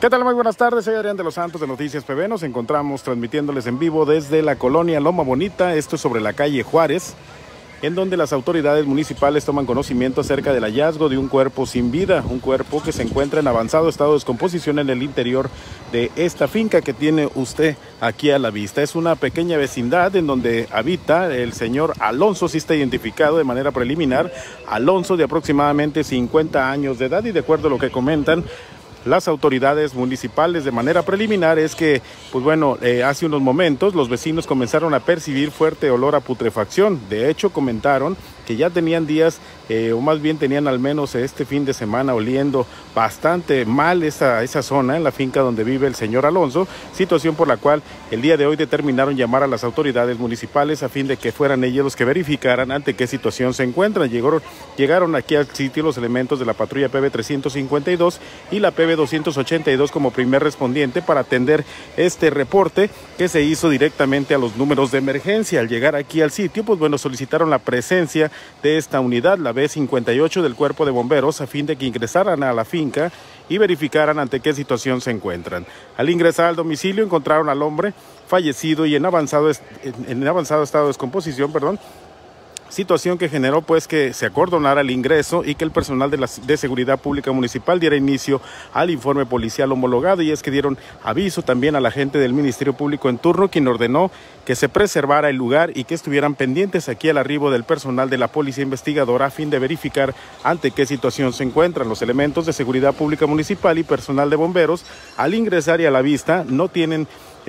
¿Qué tal? Muy buenas tardes, soy Adrián de los Santos de Noticias PB. Nos encontramos transmitiéndoles en vivo desde la colonia Loma Bonita, esto es sobre la calle Juárez, en donde las autoridades municipales toman conocimiento acerca del hallazgo de un cuerpo sin vida, un cuerpo que se encuentra en avanzado estado de descomposición en el interior de esta finca que tiene usted aquí a la vista. Es una pequeña vecindad en donde habita el señor Alonso, sí está identificado de manera preliminar, Alonso de aproximadamente 50 años de edad, y de acuerdo a lo que comentan las autoridades municipales de manera preliminar es que, pues bueno, hace unos momentos los vecinos comenzaron a percibir fuerte olor a putrefacción. De hecho, comentaron que ya tenían días, o más bien tenían al menos este fin de semana oliendo bastante mal esa zona en la finca donde vive el señor Alonso, situación por la cual el día de hoy determinaron llamar a las autoridades municipales a fin de que fueran ellos los que verificaran ante qué situación se encuentran. Llegaron aquí al sitio los elementos de la patrulla PB 352 y la PB 282 como primer respondiente para atender este reporte que se hizo directamente a los números de emergencia. Al llegar aquí al sitio, pues bueno, solicitaron la presencia de esta unidad, la B58 del Cuerpo de Bomberos, a fin de que ingresaran a la finca y verificaran ante qué situación se encuentran. Al ingresar al domicilio encontraron al hombre fallecido y en avanzado estado de descomposición, situación que generó pues que se acordonara el ingreso y que el personal de Seguridad Pública Municipal diera inicio al informe policial homologado, y es que dieron aviso también a la gente del Ministerio Público en turno, quien ordenó que se preservara el lugar y que estuvieran pendientes aquí al arribo del personal de la Policía Investigadora a fin de verificar ante qué situación se encuentran. Los elementos de Seguridad Pública Municipal y personal de bomberos al ingresar y a la vista no tienen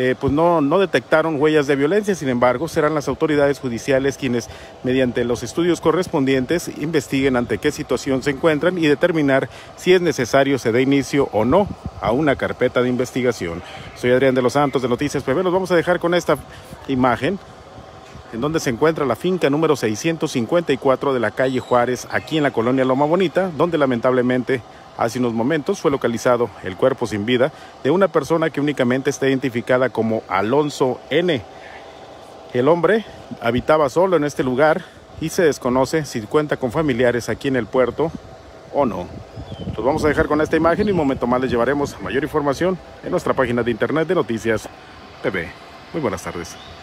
no detectaron huellas de violencia. Sin embargo, serán las autoridades judiciales quienes, mediante los estudios correspondientes, investiguen ante qué situación se encuentran y determinar si es necesario se dé inicio o no a una carpeta de investigación. Soy Adrián de los Santos de Noticias PB. Los vamos a dejar con esta imagen en donde se encuentra la finca número 654 de la calle Juárez, aquí en la colonia Loma Bonita, donde lamentablemente hace unos momentos fue localizado el cuerpo sin vida de una persona que únicamente está identificada como Alonso N. El hombre habitaba solo en este lugar y se desconoce si cuenta con familiares aquí en el puerto o no. Los vamos a dejar con esta imagen y un momento más les llevaremos mayor información en nuestra página de internet de Noticias PB. Muy buenas tardes.